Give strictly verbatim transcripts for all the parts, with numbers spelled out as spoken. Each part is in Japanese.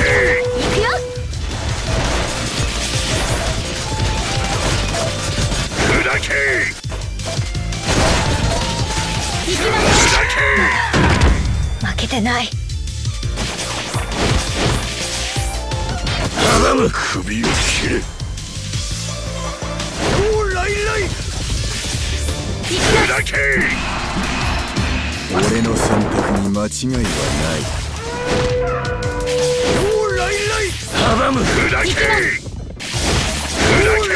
くよ。 砕け行きます。負けてない。 阻む。首を切れ。おーライライ。砕け。 俺の選択に間違いはない。 おーライライ。阻む。砕け。砕け。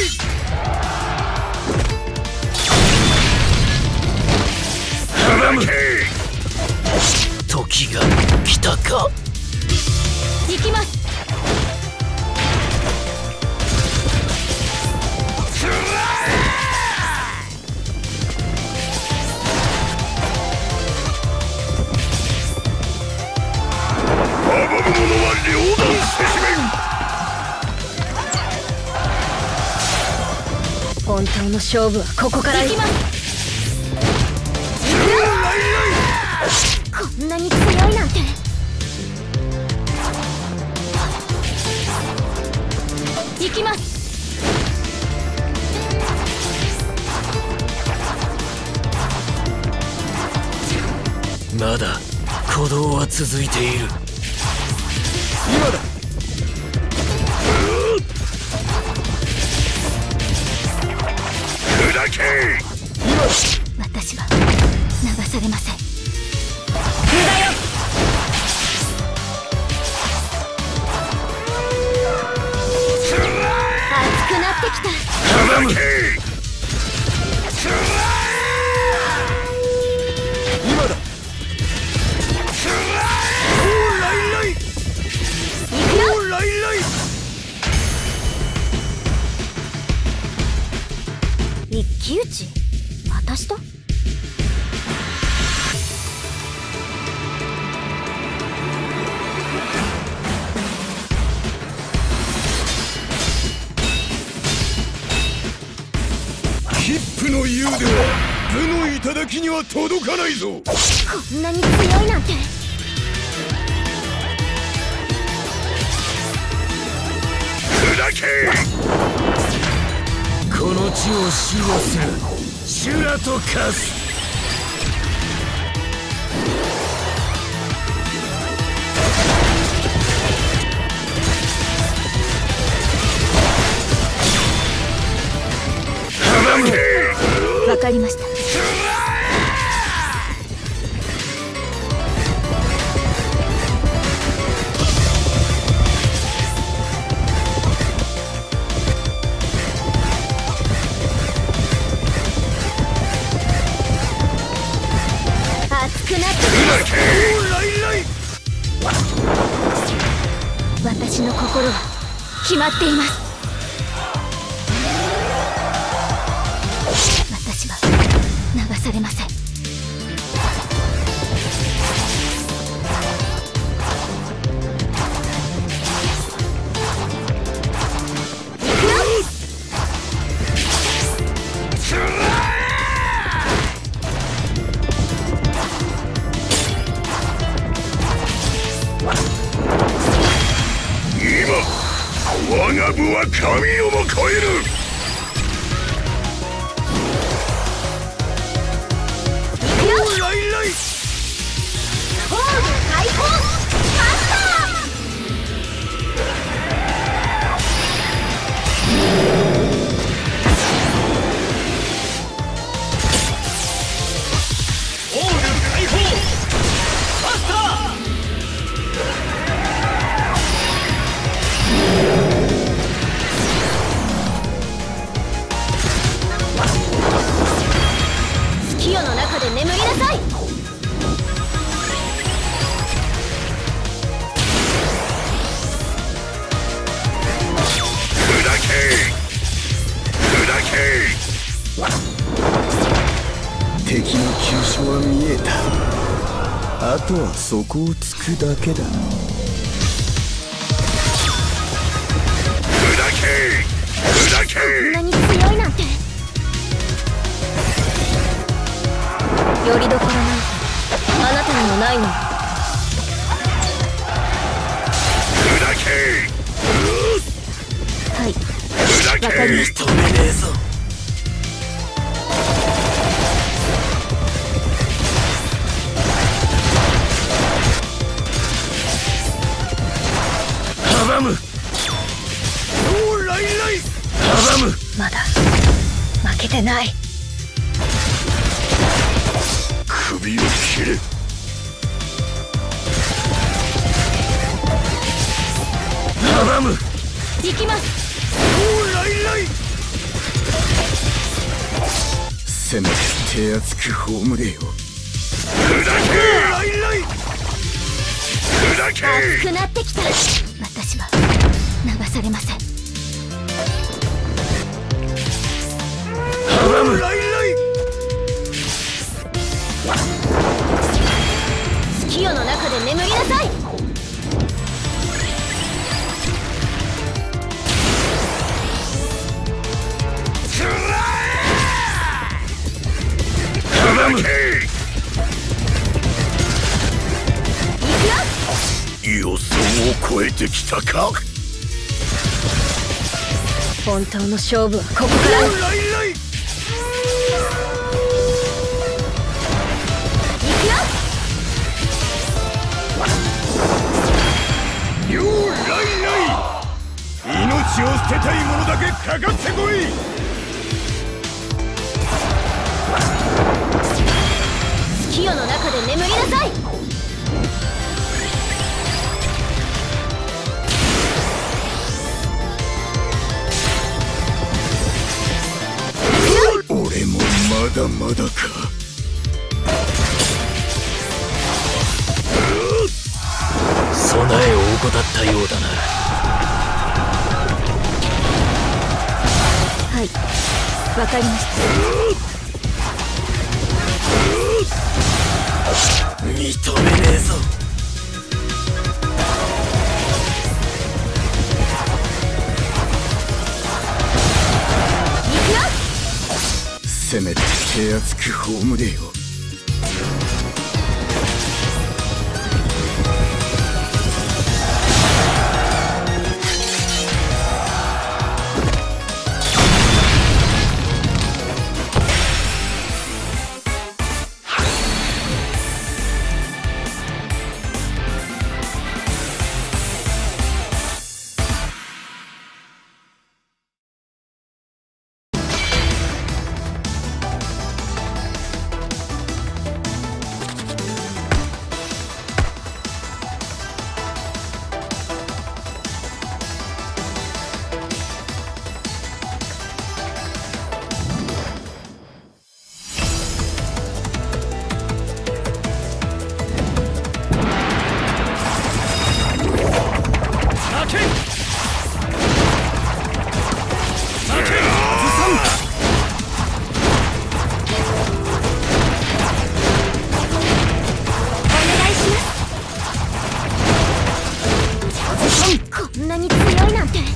阻む。時が来たか。 行きます。本当の勝負はここから行きます。こんなに強いなんて。行きます。 まだ鼓動は続いている。今だ。砕け。 私は流されません。無駄よ。熱くなってきた。 阻む。今だ。おーライライ。 行くよ。 おーライライ。 一騎打ち。私と。 ヒップの優では部の頂には届かないぞ。 こんなに強いなんて。 砕け。この地を守護する修羅と化す。 わかりました。熱くなってくる。私の心は決まっています。私は流されません。 今我が部は神をも超える。 月夜の中で眠りなさい。 敵の急所は見えた。あとはそこを突くだけだ。 こんなに強いなんて。よりどころなんてあなたにもないの。 はい、わかりました。 止めねえぞ。阻む。おーライライ。阻む。 まだ負けてない。 首を切れ。阻む。 行きます。 おーライライ。 せめて手厚く葬れよ。 砕けライライ。砕け。 熱くなってきた。私は流されません。 阻む。ライライ。 月夜の中で眠りなさい。 阻む。予想を超えてきたか。 本当の勝負はここから。 ライライ。よーライライ。命を捨てたい者だけかかってこい。 月夜の中で眠りなさい。 俺もまだまだか。 備えを怠ったようだな。 はい、わかりました。 認めねえぞ。 行くよ。 せめて手厚く葬れよ。 こんなに強いなんて。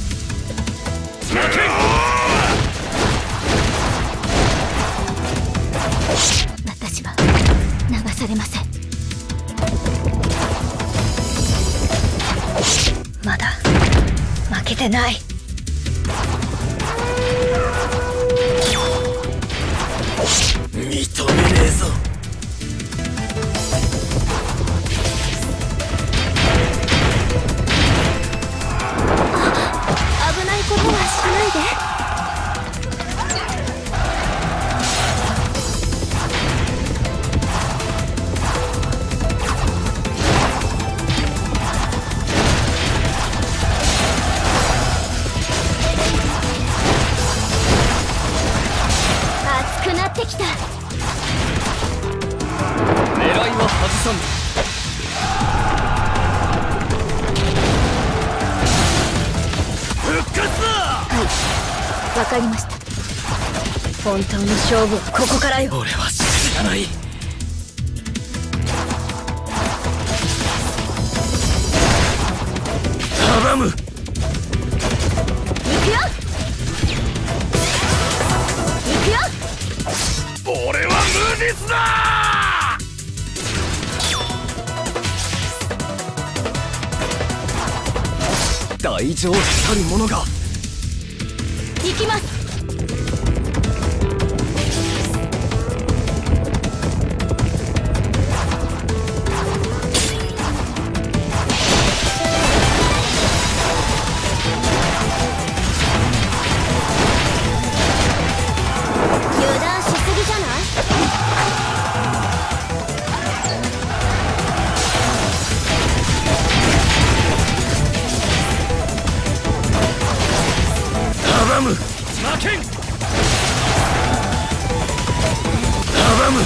私は流されません。まだ負けてない。 認めねえぞ。 危ないことはしないで。熱くなってきた。 狙いは外さん。復活だ。 はい、わかりました。本当の勝負はここからよ。 俺は知らない。阻む。 行くよ。行くよ。 俺は無実だ。 大丈夫たるものが。 行きます。油断しすぎじゃない？ 阻む。負けん。阻む。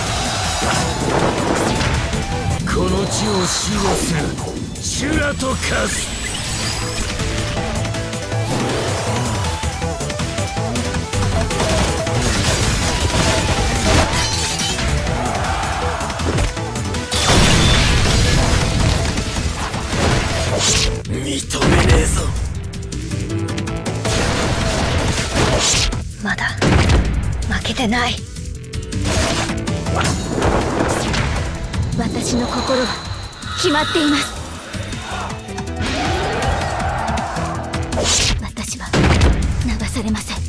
この地を守護するシュラと化す。認めねえぞ。 まだ負けてない。私の心は決まっています。私は流されません。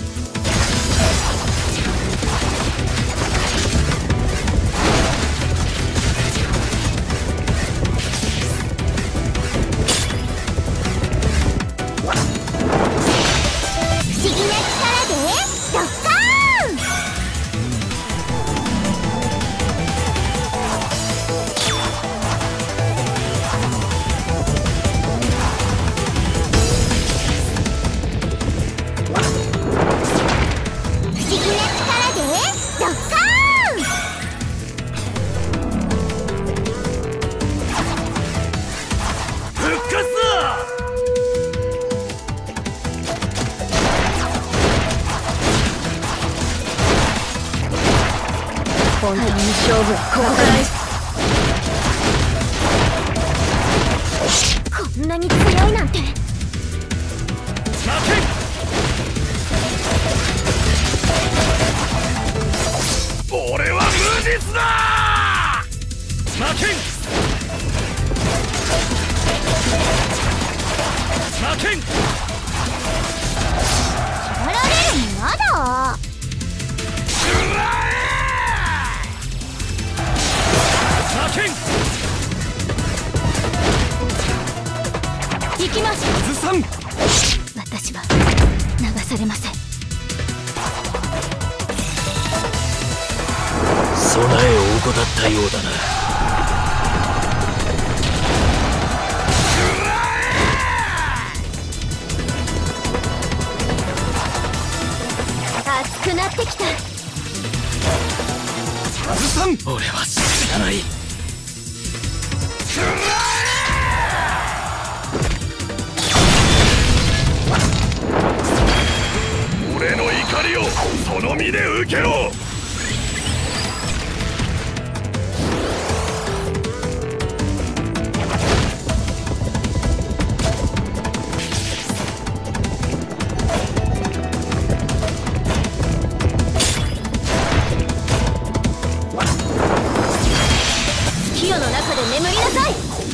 不思議な力でドッカーン。本当に勝負はここから。こんなに強いなんて。 俺は無実だ。負けん。負けん。 やられるのまだ。 負けん。 行きます。 ずさん。 私は流されません。 備えを怠ったようだな。 熱くなってきた。 ずさん。 俺は知らない。俺の怒りをその身で受けろ。 月夜の中で眠りなさい。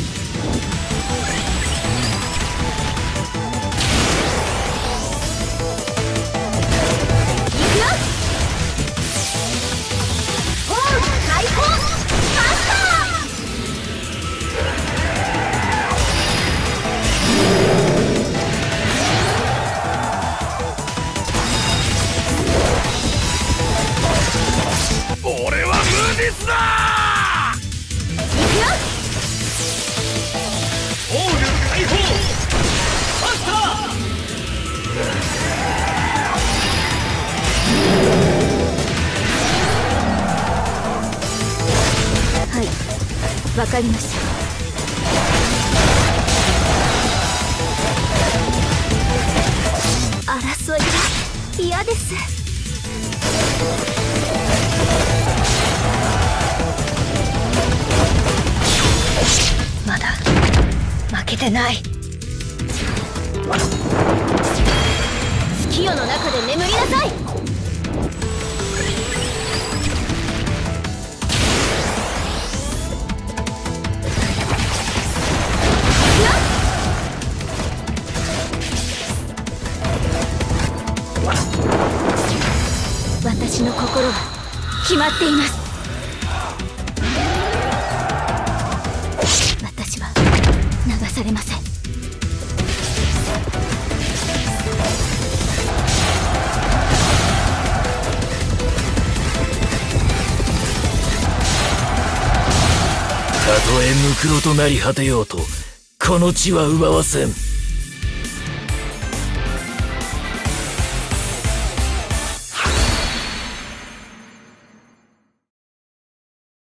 俺は無実だ。 行くよ。 オール解放。マスタはい、わかりました。争いは嫌です。まだ負けてない。月夜の中で眠りなさい。 決まっています。私は流されません。 たとえムクロとなり果てようとこの地は奪わせん。